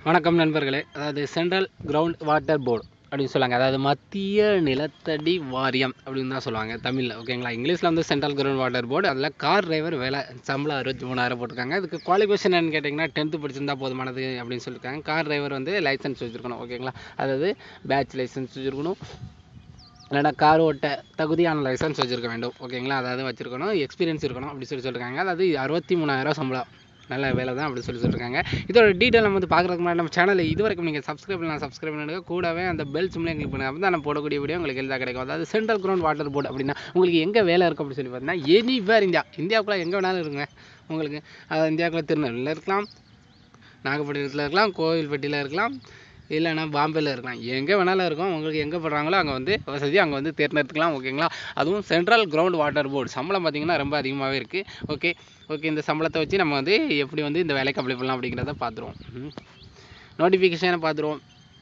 வணக்கம் நண்பர்களே. அதாவது சென்ட்ரல் கிரவுண்ட் வாட்டர் போர்டு அப்படின்னு சொல்லுவாங்க. அதாவது மத்திய நிலத்தடி வாரியம் அப்படின்னு தான் சொல்லுவாங்க தமிழில். ஓகேங்களா. இங்கிலீஷில் வந்து சென்ட்ரல் கிரவுண்ட் வாட்டர் போர்டு. அதில் கார் டிரைவர் வேலை சம்பளம் 63,000 போட்டிருக்காங்க. இதுக்கு குவாலிஃபிகேஷன் என்னன்னு கேட்டிங்கன்னா 10th படிச்சிருந்தா போதுமானது அப்படின்னு சொல்லியிருக்காங்க. கார் டிரைவர் வந்து லைசன்ஸ் வச்சுருக்கணும். ஓகேங்களா. அதாவது பேட்ச் லைசன்ஸ் வச்சுருக்கணும், இல்லைனா கார் ஓட்ட தகுதியான லைசன்ஸ் வச்சுருக்க வேண்டும். ஓகேங்களா. அதாவது வச்சுருக்கணும், எக்ஸ்பீரியன்ஸ் இருக்கணும் அப்படி சொல்லியிருக்காங்க. அதாவது 63,000 சம்பளம், நல்ல வேலை தான் அப்படி சொல்லியிருக்காங்க. இதோட டீட்டெயில் நம்ம வந்து பார்க்குறதுக்கு முன்னாடி நம்ம சேனலை இதுவரைக்கும் நீங்கள் சப்ஸ்கிரைப் பண்ணுங்க. கூடவே அந்த பெல் சிம்லையும் கிளிக் பண்ணுங்க. அப்போ தான் நான் போடக்கூடிய வீடியோ உங்களுக்கு எளிதாக கிடைக்கும். அதாவது சென்ட்ரல் கிரவுண்ட் வாட்டர் போர்டு அப்படின்னா உங்களுக்கு எங்கே வேலை இருக்கும் அப்படின்னு சொல்லி பார்த்தீங்கன்னா எனிவேர் இந்தியாவுக்குள்ளே எங்கே வேணாலும் இருக்குங்க உங்களுக்கு. அதாவது இந்தியாவுக்குள்ளே திருநெல்வேலியில் இருக்கலாம், நாகப்பட்டினத்தில் இருக்கலாம், கோவில்பட்டியில் இருக்கலாம், இல்லைனா பாம்பேயில் இருக்கலாம், எங்கே வேணாலும் இருக்கும். உங்களுக்கு எங்கே போடுறாங்களோ அங்கே வந்து வசதி அங்கே வந்து தேர்ந்தெடுத்துக்கலாம். ஓகேங்களா. அதுவும் சென்ட்ரல் கிரவுண்ட் வாட்டர் போர்டு சம்பளம் பார்த்திங்கன்னா ரொம்ப அதிகமாகவே இருக்குது. ஓகே இந்த சம்பளத்தை வச்சு நம்ம வந்து எப்படி வந்து இந்த வேலைக்கு அப்ளை பண்ணலாம் அப்படிங்கிறத பார்த்துருவோம். நோட்டிஃபிகேஷனை பார்த்துருவோம்.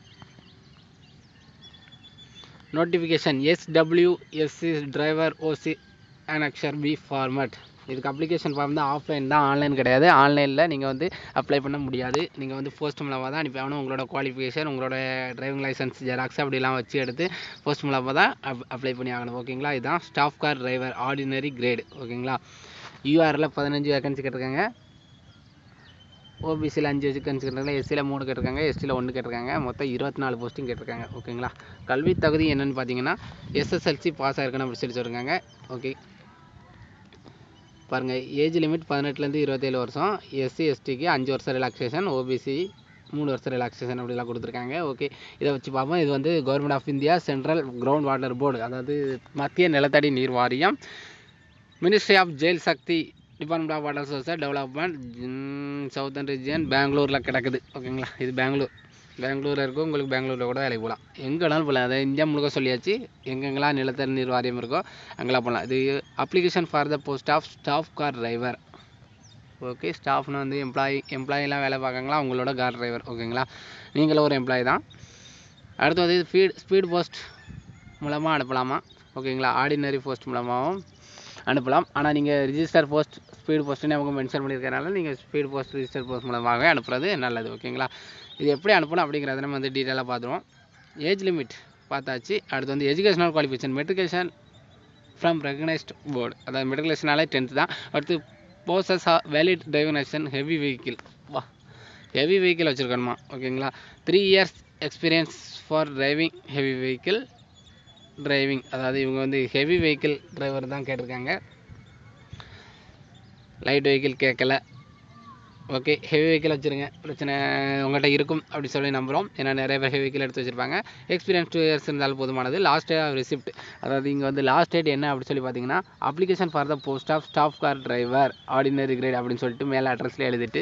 Notification SWSC driver OC annexure B format. இதுக்கு அப்ளிகேஷன் ஃபார்ம் தான், ஆஃப்லைன் தான், ஆன்லைன் கிடையாது. ஆன்லைனில் நீங்கள் வந்து அப்ளை பண்ண முடியாது. நீங்கள் வந்து போஸ்ட் மூலமாக தான் அனுப்பி ஆகணும். உங்களோட குவாலிஃபிகேஷன், உங்களோட டிரைவிங் லைசன்ஸ் ஜெராக்ஸ் அப்படிலாம் வச்சு எடுத்து போஸ்ட் மூலமாக தான் அப்ளை பண்ணி ஆகணும். ஓகேங்களா. இதுதான் staff car driver ordinary grade. ஓகேங்களா. URL 15 வேகன்சி கேட்டிருக்காங்க. OBCயில் 5 வேகன்சி கேட்டிருக்காங்க. SCயில் 3 கேட்டிருக்காங்க. STயில் 1 கேட்டிருக்காங்க. மொத்தம் 24 போஸ்டிங் கேட்டிருக்காங்க. ஓகேங்களா. கல்வி தகுதி என்னென்னு பார்த்தீங்கன்னா SSLC பாஸ் ஆகிருக்கணும் அப்படி சொல்லியிருக்காங்க. ஓகே பாருங்கள், ஏஜ் லிமிட் 18லேருந்து 27 வருஷம். SC STக்கு 5 வருஷம் ரிலாக்ஸேஷன், OBC 3 வருஷம் ரிலாக்ஸேஷன் அப்படிலாம் கொடுத்துருக்காங்க. ஓகே இதை வச்சு பார்ப்போம். இது வந்து government of India central ground water board, அதாவது மத்திய நிலத்தடி நீர் வாரியம், ministry of Jal Shakti, department of water sources development, southern region, பெங்களூரில் கிடக்குது. ஓகேங்களா. இது பெங்களூரில் இருக்கும். உங்களுக்கு பெங்களூரில் கூட வேலைக்கு போகலாம், எங்கே வேணாலும் போகலாம். அதை இந்தியா முழுக்க சொல்லியாச்சு. எங்கெங்கெல்லாம் நிலத்தடி நீர் வாரியம் இருக்கோ அங்கெல்லாம் போகலாம். இது application for the post of staff car driver. Okay ஸ்டாஃப்னு வந்து எம்ப்ளாயெலாம் வேலை பார்க்காங்களா, அவங்களோட கார் டிரைவர். ஓகேங்களா. நீங்களும் ஒரு எம்ப்ளாயி தான். அடுத்து வந்து ஸ்பீட் போஸ்ட் மூலமாக அனுப்பலாமா. ஓகேங்களா. ஆர்டினரி போஸ்ட் மூலமாகவும் அனுப்பலாம். ஆனால் நீங்கள் ரிஜிஸ்டர் போஸ்ட் ஸ்பீட் போஸ்ட்டுன்னு அவங்க மென்ஷன் பண்ணியிருக்கனால நீங்கள் ஸ்பீட் போஸ்ட் ரிஜிஸ்டர் போஸ்ட் மூலமாகவே அனுப்புறது நல்லது. ஓகேங்களா. இது எப்படி அனுப்பணும் அப்படிங்கிறத நம்ம வந்து டீட்டெயிலாக பார்த்துருவோம். ஏஜ் லிமிட் பார்த்தாச்சு. அடுத்து வந்து educational qualification, matriculation from recognised board, அதாவது மெட்ரிகுலேஷனாலே 10th தான். அடுத்து possess valid driving licence, heavy vehicle வச்சுருக்கணுமா. ஓகேங்களா. 3 years experience for driving heavy vehicle driving, அதாவது இவங்க வந்து ஹெவி வெஹிக்கிள் டிரைவர் தான் கேட்டிருக்காங்க, லைட் வெஹிக்கிள் கேட்கல. ஓகே ஹெவி வெஹிக்கிள் வச்சுருங்க, பிரச்சனை உங்கள்கிட்ட இருக்கும் அப்படி சொல்லி நம்புகிறோம். ஏன்னா நிறைய பேர் ஹெவி வெஹிக்கிள் எடுத்து வச்சுருப்பாங்க. எக்ஸ்பீரியன்ஸ் 2 years இருந்தாலும் போதுமானது. லாஸ்ட் டே ஆஃப் ரிசிப்ட், அதாவது இங்கே வந்து லாஸ்ட் டேட் என்ன அப்படி சொல்லி பார்த்தீங்கன்னா application for the post of staff car driver ordinary grade அப்படின்னு சொல்லிட்டு மேலே அட்ரஸில் எழுதிட்டு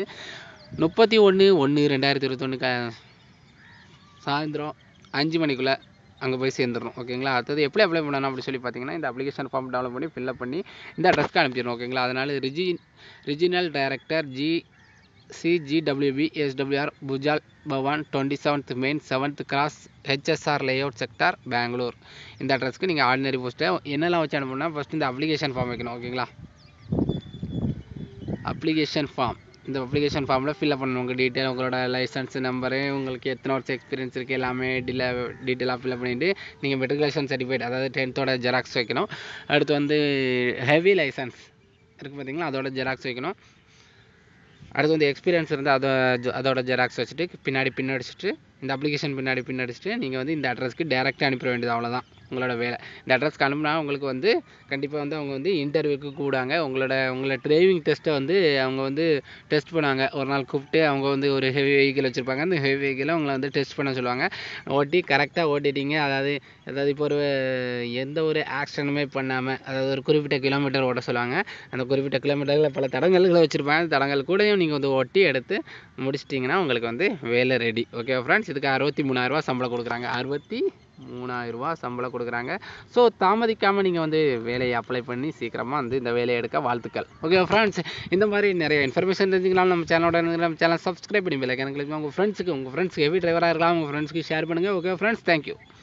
31/1/2021 சாயந்தரம் 5 மணிக்குள்ளே அங்கே போய் சேர்ந்துடணும். ஓகேங்களா. அடுத்தது எப்படி அப்ளை பண்ணணும் அப்படி சொல்லி பார்த்தீங்கன்னா இந்த அப்ளிகேஷன் ஃபார்ம் டவுன்லோட் பண்ணி ஃபில்அப் பண்ணி இந்த அட்ரஸ்க்கு அனுப்பிடணும். ஓகேங்களா. அதனால் regional director CGWB SWR Bhujal Bhawan 27th main 7th cross HSR layout sector Bangalore. இந்த அட்ரஸ்க்கு நீங்கள் ஆர்டினரி போஸ்ட்டை என்னெல்லாம் வச்சு அனுப்பணும்னா ஃபஸ்ட்டு இந்த அப்ளிகேஷன் ஃபார்ம் வைக்கணும். ஓகேங்களா. அப்ளிகேஷன் ஃபார்ம், இந்த அப்ளிகேஷன் ஃபார்மில் ஃபில்அப் பண்ணணும். உங்கள் டீட்டெயில், உங்களோட லைசன்ஸ் நம்பரு, உங்களுக்கு எத்தனை வருஷம் எக்ஸ்பீரியன்ஸ் இருக்குது எல்லாமே டீட்டெயிலாக ஃபில்அப் பண்ணிவிட்டு நீங்கள் மெட்ரிகுலேஷன் சர்டிஃபிகேட், அதாவது 10th ஜெராக்ஸ் வைக்கணும். அடுத்து வந்து ஹெவி லைசன்ஸ் இருக்குது பார்த்தீங்களா, அதோட ஜெராக்ஸ் வைக்கணும். அடுத்து வந்து எக்ஸ்பீரியன்ஸ் இருந்தால் அதோட ஜெராக்ஸ் வச்சுட்டு பின்னடிச்சுட்டு இந்த அப்ளிகேஷன் பின்னடிச்சுட்டு நீங்கள் வந்து இந்த அட்ரஸ்க்கு டேரெக்டாக அனுப்பிட வேண்டியது, அவ்வளோதான் உங்களோட வேலை. இந்த அட்ரஸ்க்கு அனுப்புனா உங்களுக்கு வந்து கண்டிப்பாக வந்து அவங்க வந்து இன்டர்வியூக்கு கூடாங்க. உங்களோட டிரைவிங் டெஸ்ட்டை வந்து அவங்க வந்து டெஸ்ட் பண்ணுவாங்க. ஒரு நாள் கூப்பிட்டு அவங்க வந்து ஒரு ஹெவி வெஹிக்கிள் வச்சுருப்பாங்க. அந்த ஹெவி வெஹிக்கிளை உங்களை வந்து டெஸ்ட் பண்ண சொல்லுவாங்க. கரெக்டாக ஓட்டிட்டீங்க, அதாவது இப்போ ஒரு எந்த ஒரு ஆக்சிடென்ட்டுமே பண்ணாமல், அதாவது ஒரு குறிப்பிட்ட கிலோமீட்டர் ஓட்ட சொல்லுவாங்க. அந்த குறிப்பிட்ட கிலோமீட்டரில் பல தடங்கல்களை வச்சுருப்பாங்க. தடங்கள் கூடயும் நீங்கள் வந்து ஓட்டி எடுத்து முடிச்சிட்டிங்கன்னா உங்களுக்கு வந்து வேலை ரெடி. Okay friends. இதுக்கு 63,000 சம்பளம் கொடுக்குறாங்க. 63,000 சம்பளம் கொடுக்குறாங்க. ஸோ தாமதிக்காமல் நீங்கள் வந்து வேலையை அப்ளை பண்ணி சீக்கிரமாக வந்து இந்த வேலையை எடுக்க வாழ்த்துக்கள். Okay friends. இந்த மாதிரி நிறைய இன்ஃபர்மேஷன் தெரிஞ்சுக்கலாம். நம்ம சேனல் சப்ஸ்கிரைப் பண்ணி பெல் ஐகானை கிளிக் பண்ணி உங்கள் ஃப்ரெண்ட்ஸுக்கு ஹெவி டிரைவராக இருக்கலாம், உங்கள் ஃப்ரெண்ட்ஸ்க்கு ஷேர் பண்ணுங்கள். Okay friends. தேங்க்யூ.